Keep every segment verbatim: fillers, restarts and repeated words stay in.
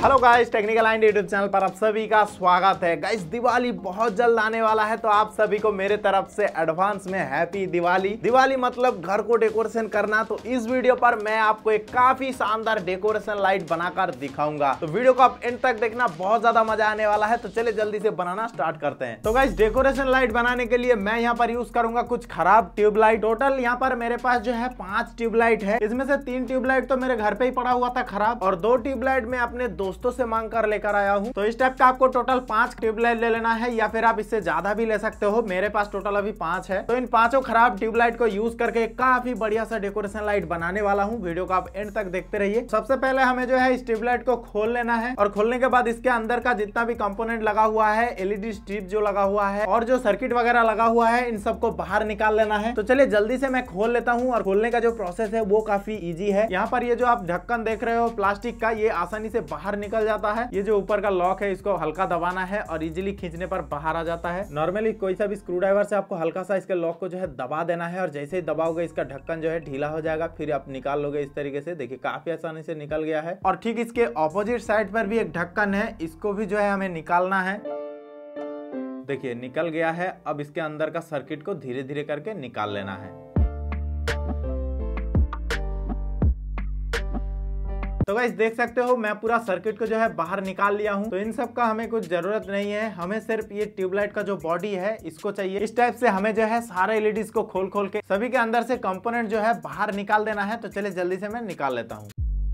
Hello guys, technical line YouTube channel पर आप सभी का स्वागत है। गाइस, दिवाली बहुत जल्द आने वाला है, तो आप सभी को मेरे तरफ से एडवांस में हैप्पी दिवाली। दिवाली मतलब घर को डेकोरेशन करना, तो इस वीडियो पर मैं आपको एक काफी शानदार डेकोरेशन लाइट बनाकर दिखाऊंगा। तो वीडियो को आप एंड तक देखना, बहुत ज्यादा मजा आने वाला है। तो चलिए जल्दी से बनाना स्टार्ट करते हैं। तो गाइस, डेकोरेशन लाइट बनाने के लिए मैं यहाँ पर यूज करूंगा कुछ खराब ट्यूबलाइट। टोटल यहाँ पर मेरे पास जो है पांच ट्यूबलाइट है। इसमें से तीन ट्यूबलाइट तो मेरे घर पे ही पड़ा हुआ था खराब, और दो ट्यूबलाइट में अपने दोस्तों से मांग कर लेकर आया हूँ। तो इस टाइप का आपको टोटल पांच ट्यूबलाइट ले लेना है, या फिर आप इससे ज्यादा भी ले सकते हो। मेरे पास टोटल अभी पांच है। तो इन पांचों खराब ट्यूबलाइट को यूज करके काफी बढ़िया सा डेकोरेशन लाइट बनाने वाला हूँ। वीडियो को आप एंड तक देखते रहिए। सबसे पहले हमें जो है इस ट्यूबलाइट को खोल लेना है, और खोलने के बाद इसके अंदर का जितना भी कंपोनेंट लगा हुआ है, एलईडी स्ट्रिप जो लगा हुआ है और जो सर्किट वगैरह लगा हुआ है, इन सबको बाहर निकाल लेना है। तो चलिए जल्दी से मैं खोल लेता हूँ। और खोलने का जो प्रोसेस है वो काफी इजी है। यहाँ पर ये जो आप ढक्कन देख रहे हो प्लास्टिक का, ये आसानी से बाहर निकल जाता है। ये जो ऊपर का लॉक है, इसको हल्का दबाना है और इजीली खींचने पर बाहर आ जाता है। नॉर्मली कोई सा भी स्क्रू ड्राइवर से आपको हल्का सा इसके लॉक को जो है दबा देना है, और जैसे ही दबाओगे इसका ढक्कन जो है ढीला हो जाएगा। फिर आप निकाल लोगे इस तरीके से। देखिए काफी आसानी से निकल गया है। और ठीक इसके ऑपोजिट साइड पर भी एक ढक्कन है, इसको भी जो है हमें निकालना है। देखिए निकल गया है। अब इसके अंदर का सर्किट को धीरे धीरे करके निकाल लेना है। तो गाइस देख सकते हो मैं पूरा सर्किट को जो है बाहर निकाल लिया हूं। तो इन सब का हमें कुछ जरूरत नहीं है, हमें सिर्फ ये ट्यूबलाइट का जो बॉडी है इसको चाहिए। इस टाइप से हमें जो है सारे एलईडीज को खोल खोल के सभी के अंदर से कंपोनेंट जो है बाहर निकाल देना है। तो चलिए जल्दी से मैं निकाल लेता हूँ।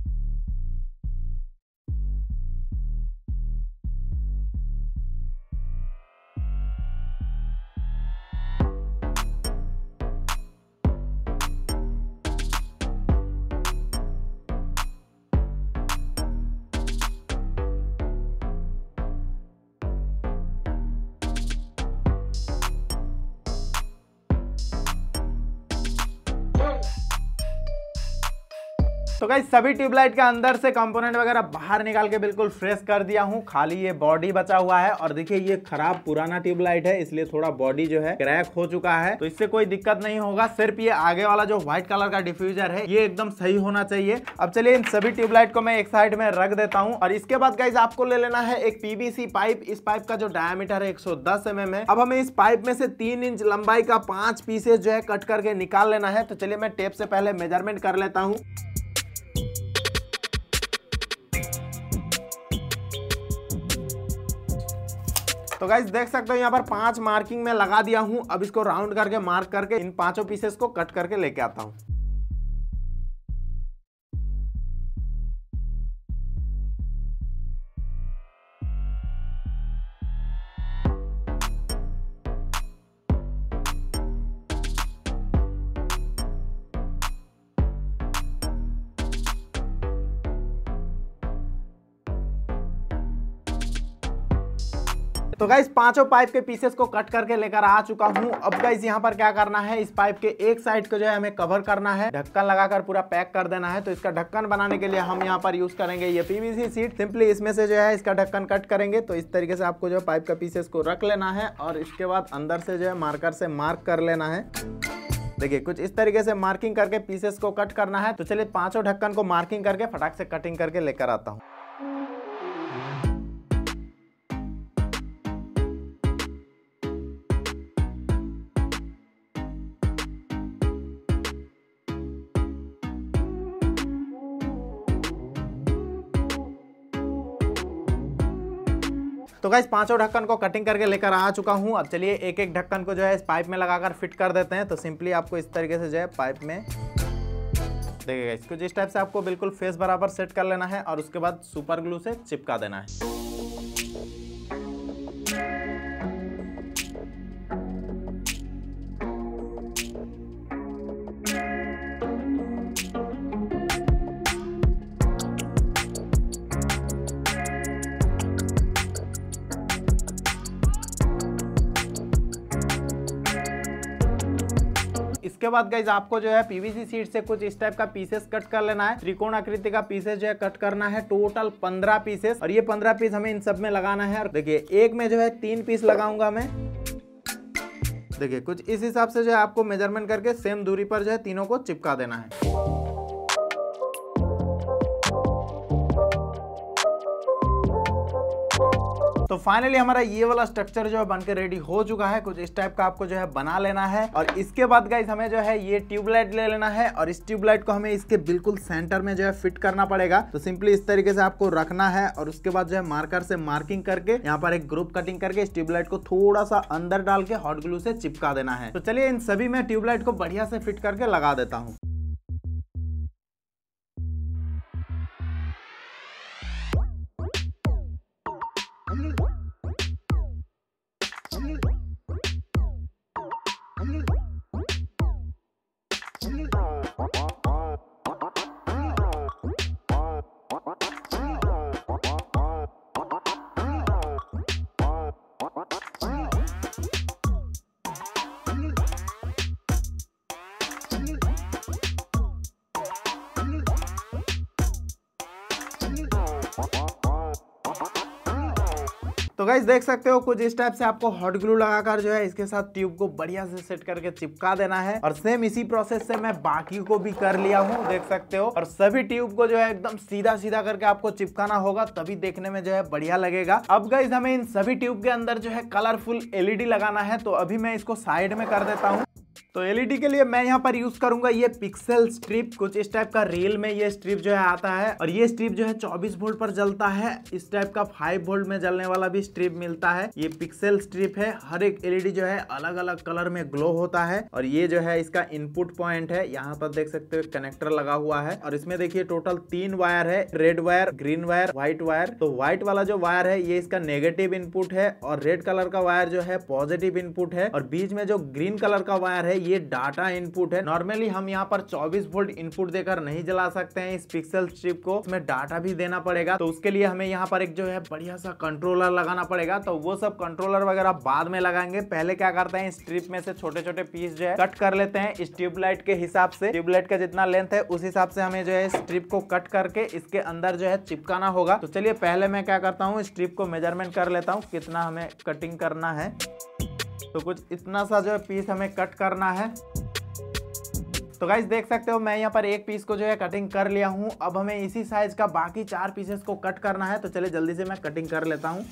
तो गाइस सभी ट्यूबलाइट के अंदर से कंपोनेंट वगैरह बाहर निकाल के बिल्कुल फ्रेश कर दिया हूँ। खाली ये बॉडी बचा हुआ है। और देखिए ये खराब पुराना ट्यूबलाइट है, इसलिए थोड़ा बॉडी जो है क्रैक हो चुका है। तो इससे कोई दिक्कत नहीं होगा। सिर्फ ये आगे वाला जो व्हाइट कलर का डिफ्यूजर है ये एकदम सही होना चाहिए। अब चलिए इन सभी ट्यूबलाइट को मैं एक साइड में रख देता हूँ। और इसके बाद गाइस आपको ले लेना है एक पीवीसी पाइप। इस पाइप का जो डायमीटर है एक सौ दस एम एम है। अब हमें इस पाइप में से तीन इंच लंबाई का पांच पीसेस जो है कट करके निकाल लेना है। तो चलिए मैं टेप से पहले मेजरमेंट कर लेता हूँ। तो गाइस देख सकते हो यहाँ पर पांच मार्किंग में लगा दिया हूं। अब इसको राउंड करके मार्क करके इन पांचों पीसेस को कट करके लेके आता हूं। तो गाइस पांचों पाइप के पीसेस को कट करके लेकर आ चुका हूं। अब गाइस यहाँ पर क्या करना है, इस पाइप के एक साइड को जो है हमें कवर करना है, ढक्कन लगाकर पूरा पैक कर देना है। तो इसका ढक्कन बनाने के लिए हम यहाँ पर यूज करेंगे ये पीवीसी शीट। सिंपली इसमें से जो है इसका ढक्कन कट करेंगे। तो इस तरीके से आपको जो है पाइप का पीसेस को रख लेना है, और इसके बाद अंदर से जो है मार्कर से मार्क कर लेना है। देखिए कुछ इस तरीके से मार्किंग करके पीसेस को कट करना है। तो चलिए पांचों ढक्कन को मार्किंग करके फटाक से कटिंग करके लेकर आता हूँ। तो गाइस पांचों ढक्कन को कटिंग करके लेकर आ चुका हूं। अब चलिए एक एक ढक्कन को जो है इस पाइप में लगाकर फिट कर देते हैं। तो सिंपली आपको इस तरीके से जो है पाइप में देखिए गाइस कुछ इस टाइप से आपको बिल्कुल फेस बराबर सेट कर लेना है, और उसके बाद सुपर ग्लू से चिपका देना है। इसके बाद गाइज आपको जो है पीवीसी शीट से कुछ इस टाइप का पीसेस कट कर लेना है। त्रिकोण आकृति का पीसेस जो है कट करना है, टोटल पंद्रह पीसेस, और ये पंद्रह पीस हमें इन सब में लगाना है। और देखिए एक में जो है तीन पीस लगाऊंगा मैं। देखिए कुछ इस हिसाब से जो है आपको मेजरमेंट करके सेम दूरी पर जो है तीनों को चिपका देना है। तो फाइनली हमारा ये वाला स्ट्रक्चर जो है बनकर रेडी हो चुका है। कुछ इस टाइप का आपको जो है बना लेना है और इसके बाद गाइस हमें जो है ये ट्यूबलाइट ले लेना है और इस ट्यूबलाइट को हमें इसके बिल्कुल सेंटर में जो है फिट करना पड़ेगा। तो सिंपली इस तरीके से आपको रखना है और उसके बाद जो है मार्कर से मार्किंग करके यहाँ पर एक ग्रुप कटिंग करके इस ट्यूबलाइट को थोड़ा सा अंदर डाल के हॉट ग्लू से चिपका देना है। तो चलिए इन सभी में ट्यूबलाइट को बढ़िया से फिट करके लगा देता हूँ। तो गाइस देख सकते हो कुछ इस टाइप से आपको हॉट ग्लू लगाकर जो है इसके साथ ट्यूब को बढ़िया से सेट करके चिपका देना है और सेम इसी प्रोसेस से मैं बाकी को भी कर लिया हूँ, देख सकते हो। और सभी ट्यूब को जो है एकदम सीधा सीधा करके आपको चिपकाना होगा, तभी देखने में जो है बढ़िया लगेगा। अब गाइस हमें इन सभी ट्यूब के अंदर जो है कलरफुल एलईडी लगाना है, तो अभी मैं इसको साइड में कर देता हूँ। तो एलईडी के लिए मैं यहाँ पर यूज करूंगा ये पिक्सल स्ट्रिप। कुछ इस टाइप का रील में ये स्ट्रिप जो है आता है और ये स्ट्रिप जो है चौबीस वोल्ट पर जलता है। इस टाइप का पाँच वोल्ट में जलने वाला भी स्ट्रिप मिलता है। ये पिक्सल स्ट्रिप है। हर एक एलईडी जो है अलग अलग कलर में ग्लो होता है और ये जो है इसका इनपुट पॉइंट है। यहाँ पर देख सकते हो कनेक्टर लगा हुआ है और इसमें देखिए टोटल तीन वायर है, red wire, green wire, white wire. तो व्हाइट वाला जो वायर है ये इसका नेगेटिव इनपुट है और रेड कलर का वायर जो है पॉजिटिव इनपुट है और बीच में जो ग्रीन कलर का वायर है ये डाटा इनपुट है। नॉर्मली हम यहाँ पर चौबीस वोल्ट इनपुट देकर नहीं जला सकते हैं इस पिक्सल स्ट्रिप को, इसमें डाटा भी देना पड़ेगा। तो उसके लिए हमें यहाँ पर एक जो है बढ़िया सा कंट्रोलर लगाना पड़ेगा। तो वो सब कंट्रोलर वगैरह बाद में लगाएंगे। पहले क्या करते हैं, स्ट्रिप में से छोटे छोटे पीस जो है कट कर लेते हैं इस ट्यूबलाइट के हिसाब से। ट्यूबलाइट का जितना लेंथ है उस हिसाब से हमें जो है स्ट्रिप को कट करके इसके अंदर जो है चिपकाना होगा। तो चलिए पहले मैं क्या करता हूँ, स्ट्रिप को मेजरमेंट कर लेता हूँ कितना हमें कटिंग करना है। तो कुछ इतना सा जो है पीस हमें कट करना है। तो गाइस देख सकते हो मैं यहाँ पर एक पीस को जो है कटिंग कर लिया हूँ। अब हमें इसी साइज का बाकी चार पीसेस को कट करना है। तो चलिए जल्दी से मैं कटिंग कर लेता हूँ।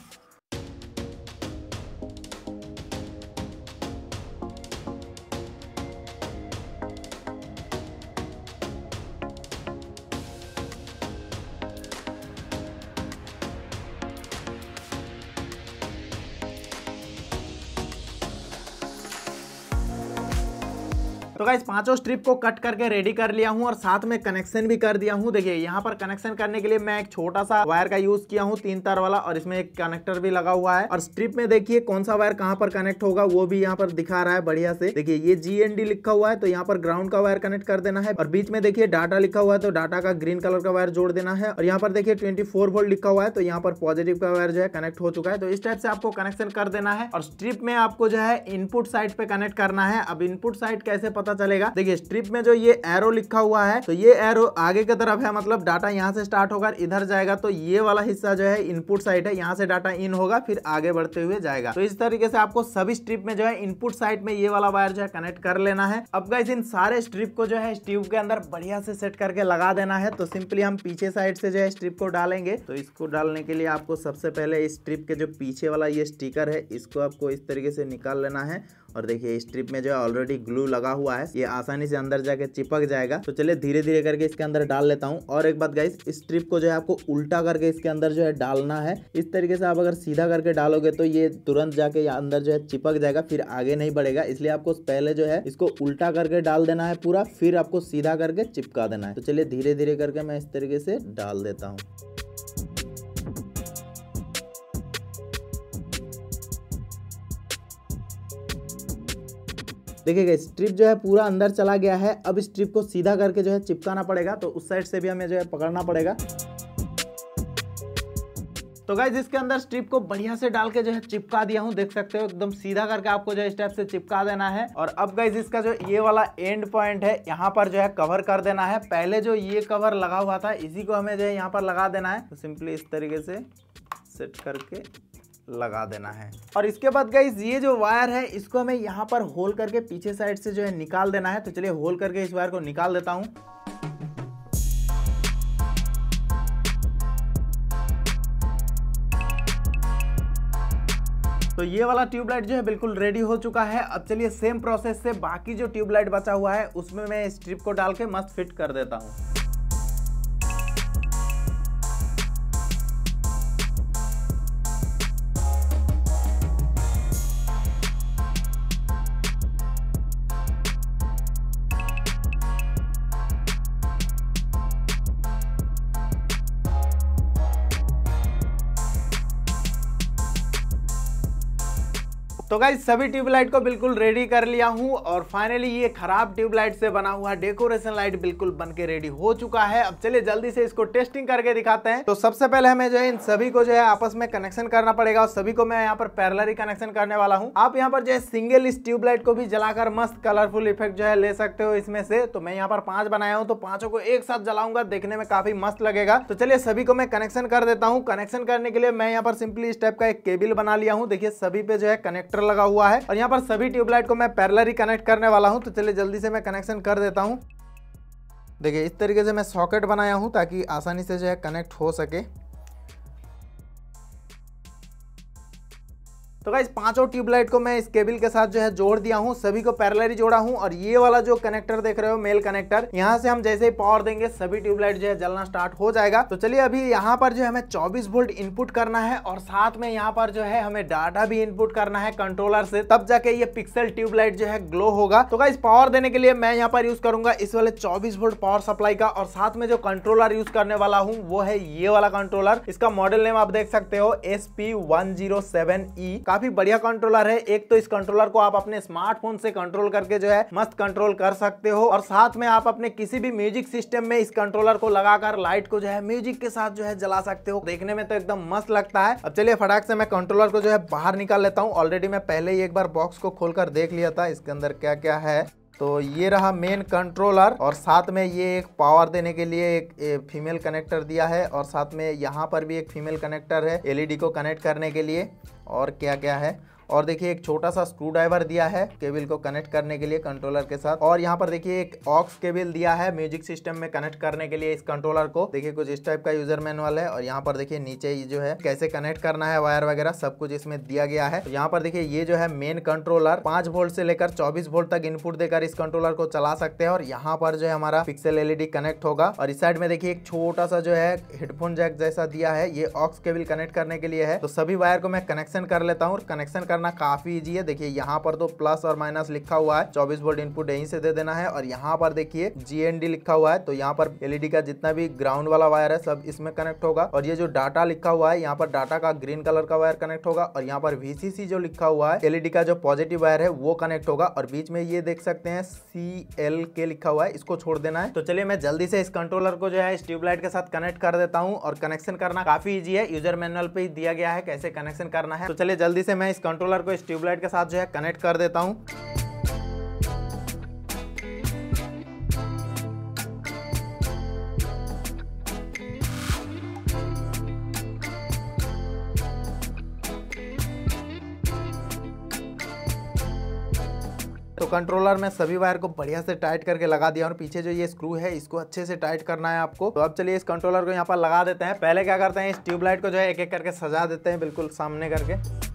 तो गाइस पांचों स्ट्रिप को कट करके रेडी कर लिया हूं और साथ में कनेक्शन भी कर दिया हूं। देखिए यहाँ पर कनेक्शन करने के लिए मैं एक छोटा सा वायर का यूज किया हूं, तीन तार वाला, और इसमें एक कनेक्टर भी लगा हुआ है। और स्ट्रिप में देखिए कौन सा वायर कहां पर कनेक्ट होगा वो भी यहाँ पर दिखा रहा है बढ़िया से। देखिए ये जी एन डी लिखा हुआ है तो यहाँ पर ग्राउंड का वायर कनेक्ट कर देना है और बीच में देखिए डाटा लिखा हुआ है तो डाटा का ग्रीन कलर का वायर जोड़ देना है। और यहाँ पर देखिए ट्वेंटी फोर वोल्ट लिखा हुआ है तो यहाँ पर पॉजिटिव का वायर जो है कनेक्ट हो चुका है। तो इस टाइप से आपको कनेक्शन कर देना है और स्ट्रिप में आपको जो है इनपुट साइड पे कनेक्ट करना है। अब इनपुट साइड कैसे पता चलेगा, देखिए स्ट्रिप में जो ये एरो लिखा हुआ है तो ये एरो आगे की तरफ है, मतलब डाटा यहाँ से स्टार्ट होकर इधर जाएगा। तो ये वाला हिस्सा जो है इनपुट साइड है, यहाँ से डाटा इन होगा फिर आगे बढ़ते हुए जाएगा। तो इस तरीके से आपको सभी स्ट्रिप में जो है इनपुट साइड में ये वाला वायर जो है कनेक्ट कर लेना है। अब गाइस इन सारे स्ट्रिप को जो है ट्यूब के अंदर बढ़िया से सेट करके लगा देना है। तो सिंपली हम पीछे साइड से जो है स्ट्रिप को डालेंगे। तो इसको डालने के लिए आपको सबसे पहले इस स्ट्रिप के जो पीछे वाला ये स्टिकर है इसको आपको इस तरीके से निकाल लेना है। और देखिए स्ट्रिप में जो है ऑलरेडी ग्लू लगा हुआ है, ये आसानी से अंदर जाके चिपक जाएगा। तो चलिए धीरे धीरे करके इसके अंदर डाल लेता हूँ। और एक बात गाइस, स्ट्रिप को जो है आपको उल्टा करके इसके अंदर जो है डालना है। इस तरीके से आप अगर सीधा करके डालोगे तो ये तुरंत जाके अंदर जो है चिपक जाएगा, फिर आगे नहीं बढ़ेगा। इसलिए आपको पहले जो है इसको उल्टा करके डाल देना है पूरा, फिर आपको सीधा करके चिपका देना है। तो चलिए धीरे धीरे करके मैं इस तरीके से डाल देता हूँ। देखिए स्ट्रिप जो है पूरा अंदर चला गया है। अब स्ट्रिप को सीधा करके जो है चिपकाना पड़ेगा। तो उस साइड से भी हमें जो है पकड़ना पड़ेगा। तो गाइस इसके अंदर स्ट्रिप को बढ़िया से डाल के जो है चिपका दिया हूँ, देख सकते हो एकदम सीधा करके आपको जो है इस टाइप से चिपका देना है। और अब गाइस इसका जो ये वाला एंड पॉइंट है यहाँ पर जो है कवर कर देना है। पहले जो ये कवर लगा हुआ था इसी को हमें जो है यहाँ पर लगा देना है। तो सिंपली इस तरीके से सेट करके लगा देना है। और इसके बाद गाइस ये जो वायर है इसको हमें यहाँ पर होल करके पीछे साइड से जो है निकाल देना है। तो चलिए होल करके इस वायर को निकाल देता हूँ। तो ये वाला ट्यूबलाइट जो है बिल्कुल रेडी हो चुका है। अब चलिए सेम प्रोसेस से बाकी जो ट्यूबलाइट बचा हुआ है उसमें मैं स्ट्रिप को डाल के मस्त फिट कर देता हूँ। तो गाइस सभी ट्यूबलाइट को बिल्कुल रेडी कर लिया हूं और फाइनली ये खराब ट्यूबलाइट से बना हुआ डेकोरेशन लाइट बिल्कुल बन के रेडी हो चुका है। अब चलिए जल्दी से इसको टेस्टिंग करके दिखाते हैं। तो सबसे पहले हमें जो है इन सभी को जो है आपस में कनेक्शन करना पड़ेगा और सभी को मैं यहाँ पर पैरेलली कनेक्शन करने वाला हूँ। आप यहाँ पर जो है सिंगल इस ट्यूबलाइट को भी जलाकर मस्त कलरफुल इफेक्ट जो है ले सकते हो इसमें से। तो मैं यहाँ पर पांच बनाया हूँ, तो पांचों को एक साथ जलाऊंगा, देखने में काफी मस्त लगेगा। तो चलिए सभी को मैं कनेक्शन कर देता हूँ। कनेक्शन करने के लिए मैं यहाँ पर सिंपली इस टाइप का एक केबल बना लिया हूँ। देखिए सभी पे जो है कनेक्टर लगा हुआ है और यहाँ पर सभी ट्यूबलाइट को मैं पैरेलली कनेक्ट करने वाला हूँ। तो चलिए जल्दी से मैं कनेक्शन कर देता हूँ। देखिए इस तरीके से मैं सॉकेट बनाया हूँ ताकि आसानी से जो है कनेक्ट हो सके। तो गाइस पांचों ट्यूबलाइट को मैं इस केबल के साथ जो है जोड़ दिया हूं, सभी को पैरेलली जोड़ा हूं और ये वाला जो कनेक्टर देख रहे हो मेल कनेक्टर, यहां से हम जैसे ही पावर देंगे सभी ट्यूबलाइट जो है जलना स्टार्ट हो जाएगा। तो चलिए अभी यहां पर जो है हमें चौबीस वोल्ट इनपुट करना है और साथ में यहां पर जो है हमें डाटा भी इनपुट करना है कंट्रोलर से, तब जाके ये पिक्सल ट्यूबलाइट जो है ग्लो होगा। तो गाइस पावर देने के लिए मैं यहाँ पर यूज करूंगा इस वाले चौबीस वोल्ट पावर सप्लाई का और साथ में जो कंट्रोलर यूज करने वाला हूँ वो है ये वाला कंट्रोलर। इसका मॉडल नेम आप देख सकते हो S P one zero seven E. काफी बढ़िया कंट्रोलर है। एक तो इस कंट्रोलर को आप अपने स्मार्टफोन से कंट्रोल करके जो है मस्त कंट्रोल कर सकते हो और साथ में आप अपने किसी भी म्यूजिक सिस्टम में इस कंट्रोलर को लगाकर लाइट को जो है म्यूजिक के साथ जो है जला सकते हो। देखने में तो एकदम मस्त लगता है। अब चलिए फटाक से मैं कंट्रोलर को जो है बाहर निकाल लेता हूँ। ऑलरेडी मैं पहले ही एक बार बॉक्स को खोलकर देख लिया था इसके अंदर क्या क्या है। तो ये रहा मेन कंट्रोलर और साथ में ये एक पावर देने के लिए एक फीमेल कनेक्टर दिया है और साथ में यहाँ पर भी एक फीमेल कनेक्टर है एलईडी को कनेक्ट करने के लिए। और क्या क्या है, और देखिए एक छोटा सा स्क्रू ड्राइवर दिया है केबल को कनेक्ट करने के लिए कंट्रोलर के साथ। और यहाँ पर देखिए एक ऑक्स केबल दिया है म्यूजिक सिस्टम में कनेक्ट करने के लिए इस कंट्रोलर को। देखिए कुछ इस टाइप का यूजर मैनुअल है और यहाँ पर देखिए नीचे ये जो है कैसे कनेक्ट करना है वायर वगैरह सब कुछ इसमें दिया गया है। तो यहाँ पर देखिए ये जो है मेन कंट्रोलर पांच वोल्ट से लेकर चौबीस वोल्ट तक इनपुट देकर इस कंट्रोलर को चला सकते हैं और यहाँ पर जो है हमारा पिक्सल एलईडी कनेक्ट होगा। और इस साइड में देखिए एक छोटा सा जो है हेडफोन जैक जैसा दिया है, ये ऑक्स केबल कनेक्ट करने के लिए है। तो सभी वायर को मैं कनेक्शन कर लेता हूँ। कनेक्शन करना काफी ईजी है। देखिए यहाँ पर तो प्लस और माइनस लिखा हुआ है, चौबीस वोल्ट इनपुट यहीं से दे देना है और यहाँ पर देखिए जीएनडी लिखा हुआ है। तो यहाँ पर एलईडी का जितना भी ग्राउंड वाला वायर है सब इसमें कनेक्ट होगा और ये जो डाटा लिखा हुआ है यहाँ पर डाटा का ग्रीन कलर का वायर कनेक्ट होगा और यहाँ पर वीसीसी जो लिखा हुआ है एलईडी का जो पॉजिटिव वायर है वो कनेक्ट होगा और बीच में ये देख सकते हैं सी एल के लिखा हुआ है, इसको छोड़ देना है। तो चलिए मैं जल्दी से इस कंट्रोलर को जो है इस ट्यूबलाइट के साथ कनेक्ट कर देता हूँ और कनेक्शन करना काफी ईजी है, यूजर मैनुअल पे ही दिया गया है कैसे कनेक्शन करना है। तो चलिए जल्दी से मैं इस कंट्रोलर को इस ट्यूबलाइट के साथ जो है कनेक्ट कर देता हूं। तो कंट्रोलर में सभी वायर को बढ़िया से टाइट करके लगा दिया और पीछे जो ये स्क्रू है इसको अच्छे से टाइट करना है आपको। तो अब चलिए इस कंट्रोलर को यहाँ पर लगा देते हैं। पहले क्या करते हैं इस ट्यूबलाइट को जो है एक एक करके सजा देते हैं बिल्कुल सामने करके।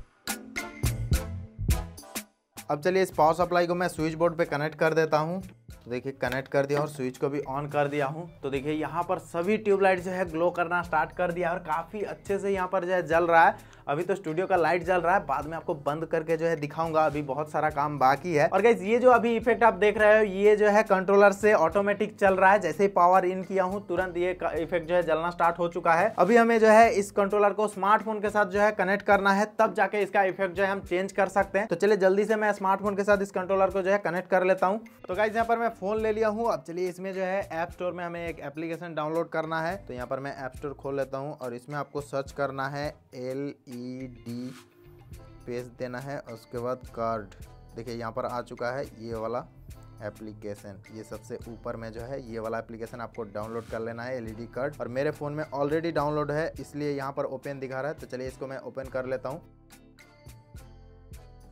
अब चलिए इस पावर सप्लाई को मैं स्विच बोर्ड पे कनेक्ट कर देता हूँ। तो देखिए कनेक्ट कर दिया और स्विच को भी ऑन कर दिया हूँ। तो देखिए यहाँ पर सभी ट्यूबलाइट जो है ग्लो करना स्टार्ट कर दिया और काफ़ी अच्छे से यहाँ पर जो है जल रहा है। अभी तो स्टूडियो का लाइट जल रहा है, बाद में आपको बंद करके जो है दिखाऊंगा, अभी बहुत सारा काम बाकी है। और गाइस ये जो अभी इफेक्ट आप देख रहे हो ये जो है कंट्रोलर से ऑटोमेटिक चल रहा है। जैसे ही पावर इन किया हूँ तुरंत ये इफेक्ट जो है जलना स्टार्ट हो चुका है। अभी हमें जो है इस कंट्रोलर को स्मार्टफोन के साथ जो है कनेक्ट करना है, तब जाके इसका इफेक्ट जो है हम चेंज कर सकते हैं। तो चलिए जल्दी से मैं स्मार्टफोन के साथ इस कंट्रोलर को जो है कनेक्ट कर लेता हूँ। तो गाइस यहाँ पर मैं फोन ले लिया हूँ। अब चलिए इसमें जो है ऐप स्टोर में हमें एक एप्लीकेशन डाउनलोड करना है। तो यहाँ पर मैं ऐप स्टोर खोल लेता हूँ और इसमें आपको सर्च करना है एल ई डी पेज देना है और उसके बाद कार्ड। देखिए यहाँ पर आ चुका है ये वाला एप्लीकेशन, ये सबसे ऊपर में जो है ये वाला एप्लीकेशन आपको डाउनलोड कर लेना है एलईडी कार्ड। और मेरे फ़ोन में ऑलरेडी डाउनलोड है इसलिए यहाँ पर ओपन दिखा रहा है। तो चलिए इसको मैं ओपन कर लेता हूँ।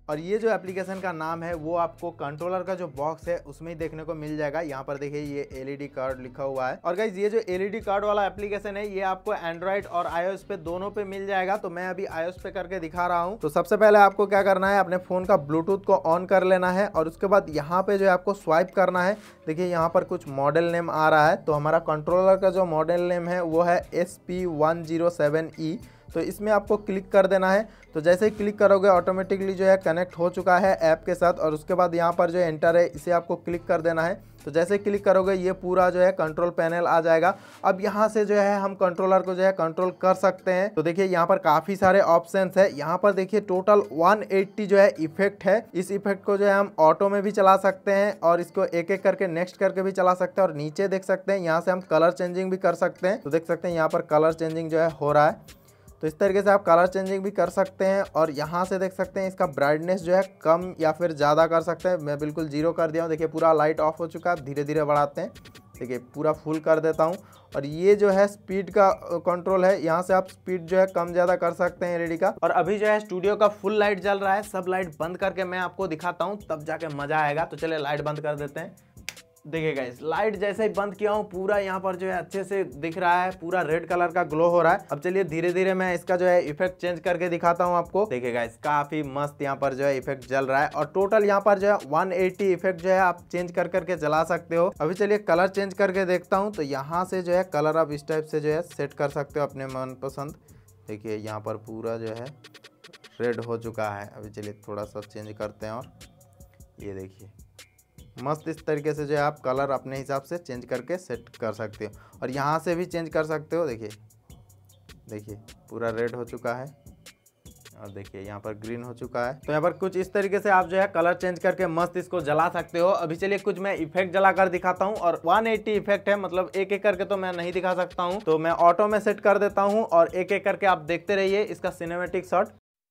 और ये जो एप्लीकेशन का नाम है वो आपको कंट्रोलर का जो बॉक्स है उसमें ही देखने को मिल जाएगा। यहाँ पर देखिए ये एलईडी कार्ड लिखा हुआ है। और गाइज ये जो एलईडी कार्ड वाला एप्लीकेशन है ये आपको एंड्रॉइड और आईओएस पे दोनों पे मिल जाएगा। तो मैं अभी आईओएस पे करके दिखा रहा हूँ। तो सबसे पहले आपको क्या करना है, अपने फोन का ब्लूटूथ को ऑन कर लेना है और उसके बाद यहाँ पे जो है आपको स्वाइप करना है। देखिए यहाँ पर कुछ मॉडल नेम आ रहा है। तो हमारा कंट्रोलर का जो मॉडल नेम है वो है S P one zero seven E. तो इसमें आपको क्लिक कर देना है। तो जैसे ही क्लिक करोगे ऑटोमेटिकली जो है कनेक्ट हो चुका है ऐप के साथ। और उसके बाद यहाँ पर जो एंटर है इसे आपको क्लिक कर देना है। तो जैसे ही क्लिक करोगे ये पूरा जो है कंट्रोल पैनल आ जाएगा। अब यहाँ से जो है हम कंट्रोलर को जो है कंट्रोल कर सकते हैं। तो देखिए यहाँ पर काफ़ी सारे ऑप्शंस है। यहाँ पर देखिए टोटल वन एट्टी जो है इफेक्ट है। इस इफेक्ट को जो है हम ऑटो में भी चला सकते हैं और इसको एक एक करके नेक्स्ट करके भी चला सकते हैं। और नीचे देख सकते हैं यहाँ से हम कलर चेंजिंग भी कर सकते हैं। तो देख सकते हैं यहाँ पर कलर चेंजिंग जो है हो रहा है। तो इस तरीके से आप कलर चेंजिंग भी कर सकते हैं। और यहाँ से देख सकते हैं इसका ब्राइटनेस जो है कम या फिर ज़्यादा कर सकते हैं। मैं बिल्कुल जीरो कर दिया हूँ। देखिए पूरा लाइट ऑफ हो चुका है। धीरे धीरे बढ़ाते हैं। देखिए पूरा फुल कर देता हूँ। और ये जो है स्पीड का कंट्रोल है। यहाँ से आप स्पीड जो है कम ज़्यादा कर सकते हैं एलईडी का। और अभी जो है स्टूडियो का फुल लाइट जल रहा है। सब लाइट बंद करके मैं आपको दिखाता हूँ, तब जाके मज़ा आएगा। तो चलिए लाइट बंद कर देते हैं। देखिए गाइस लाइट जैसे ही बंद किया हूँ पूरा यहाँ पर जो है अच्छे से दिख रहा है। पूरा रेड कलर का ग्लो हो रहा है। अब चलिए धीरे धीरे मैं इसका जो है इफेक्ट चेंज करके दिखाता हूँ आपको। देखिए गाइस काफी मस्त यहाँ पर जो है इफेक्ट जल रहा है। और टोटल यहाँ पर जो है वन एट्टी इफेक्ट जो है आप चेंज कर करके चला सकते हो। अभी चलिए कलर चेंज करके देखता हूँ। तो यहाँ से जो है कलर आप इस टाइप से जो है सेट कर सकते हो अपने मनपसंद। देखिए यहाँ पर पूरा जो है रेड हो चुका है। अभी चलिए थोड़ा सा चेंज करते हैं और ये देखिए मस्त इस तरीके से जो है आप कलर अपने हिसाब से चेंज करके सेट कर सकते हो। और यहाँ से भी चेंज कर सकते हो। देखिए देखिए पूरा रेड हो चुका है और देखिए यहाँ पर ग्रीन हो चुका है। तो यहाँ पर कुछ इस तरीके से आप जो है कलर चेंज करके मस्त इसको जला सकते हो। अभी चलिए कुछ मैं इफेक्ट जला कर दिखाता हूँ। और वन एट्टी इफेक्ट है, मतलब एक एक करके तो मैं नहीं दिखा सकता हूँ। तो मैं ऑटो में सेट कर देता हूँ और एक एक करके आप देखते रहिए इसका सिनेमैटिक शॉट।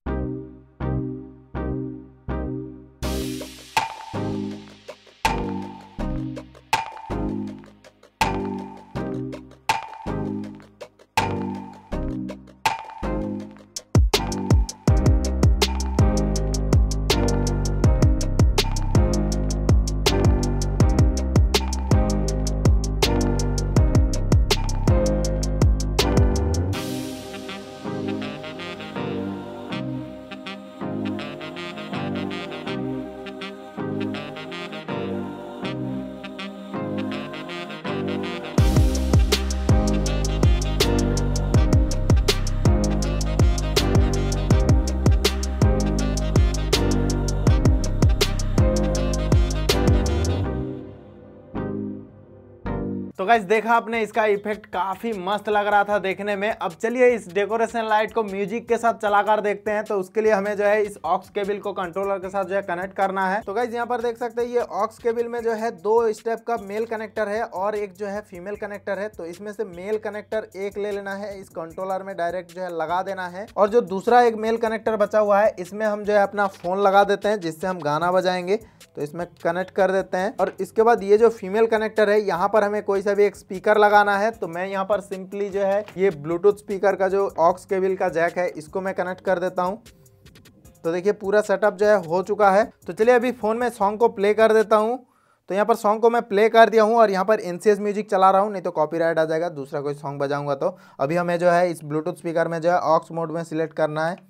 तो गाइस देखा आपने इसका इफेक्ट काफी मस्त लग रहा था देखने में। अब चलिए इस डेकोरेशन लाइट को म्यूजिक के साथ चलाकर देखते हैं। तो उसके लिए हमें जो है इस ऑक्स केबल को कंट्रोलर के साथ जो है कनेक्ट करना है। तो गाइस यहाँ पर देख सकते हैं ये ऑक्स केबल में जो है दो स्टेप का मेल कनेक्टर है और एक जो है फीमेल कनेक्टर है। तो इसमें से मेल कनेक्टर एक ले लेना है, इस कंट्रोलर में डायरेक्ट जो है लगा देना है। और जो दूसरा एक मेल कनेक्टर बचा हुआ है इसमें हम जो है अपना फोन लगा देते हैं जिससे हम गाना बजाएंगे। तो इसमें कनेक्ट कर देते हैं। और इसके बाद ये जो फीमेल कनेक्टर है यहाँ पर हमें कोई सा भी एक स्पीकर लगाना है। तो मैं यहाँ पर सिंपली जो है ये ब्लूटूथ स्पीकर का जो ऑक्स केबल का जैक है इसको मैं कनेक्ट कर देता हूँ। तो देखिए पूरा सेटअप जो है हो चुका है। तो चलिए अभी फ़ोन में सॉन्ग को प्ले कर देता हूँ। तो यहाँ पर सॉन्ग को मैं प्ले कर दिया हूँ और यहाँ पर एनसीएस म्यूजिक चला रहा हूँ, नहीं तो कॉपीराइट आ जाएगा दूसरा कोई सॉन्ग बजाऊंगा। तो अभी हमें जो है इस ब्लूटूथ स्पीकर में जो है ऑक्स मोड में सिलेक्ट करना है।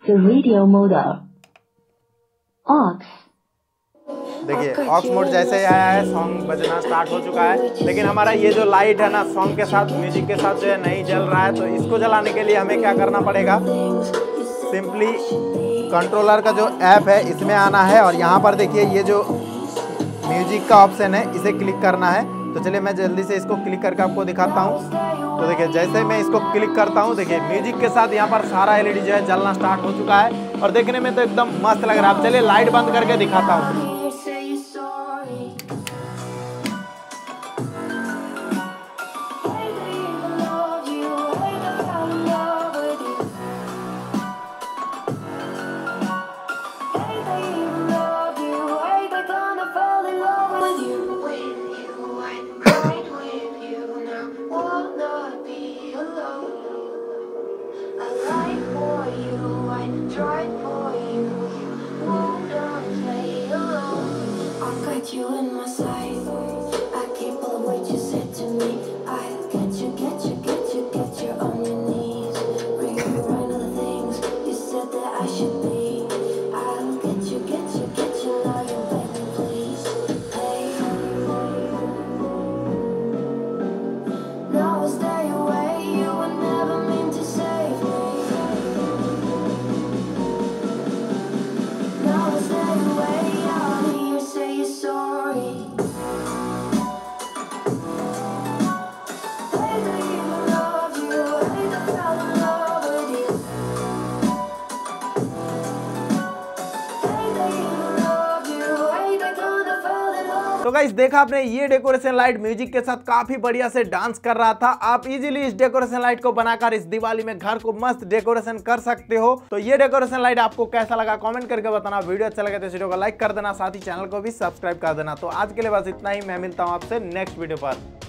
देखिए ऑक्स मोड जैसे ही आया है सॉन्ग बजना स्टार्ट हो चुका है। लेकिन हमारा ये जो लाइट है ना सॉन्ग के साथ म्यूजिक के साथ जो है नहीं जल रहा है। तो इसको जलाने के लिए हमें क्या करना पड़ेगा, सिंपली कंट्रोलर का जो ऐप है इसमें आना है और यहाँ पर देखिए ये जो म्यूजिक का ऑप्शन है इसे क्लिक करना है। तो चलिए मैं जल्दी से इसको क्लिक करके आपको दिखाता हूँ। तो देखिए जैसे मैं इसको क्लिक करता हूँ देखिए म्यूजिक के साथ यहाँ पर सारा एलईडी जो है जलना स्टार्ट हो चुका है और देखने में तो एकदम मस्त लग रहा है। अब चलिए लाइट बंद करके दिखाता हूँ। Tried for you, won't got you in my sight. I keep all the words you said to me. I get you, get you, get you, get you on your knees. Rewrite all the things you said that I should be. I'll get you, get you, get you. Now you beg me, please. Hey. Now I'll stay away. You were never meant to save me. Now I'll stay away. I'll hear you say you're sorry. Hate to even love you. Hate to fall in love with you. Hate to even love you. Hate to gonna fall in love. तो guys देखा आपने, ये decoration light music के साथ काफी बढ़िया से dance कर रहा था। आप इजीली इस डेकोरेशन लाइट को बनाकर इस दिवाली में घर को मस्त डेकोरेशन कर सकते हो। तो ये डेकोरेशन लाइट आपको कैसा लगा कमेंट करके बताना। वीडियो अच्छा लगे तो इस वीडियो को लाइक कर देना, साथ ही चैनल को भी सब्सक्राइब कर देना। तो आज के लिए बस इतना ही, मैं मिलता हूँ आपसे नेक्स्ट वीडियो पर।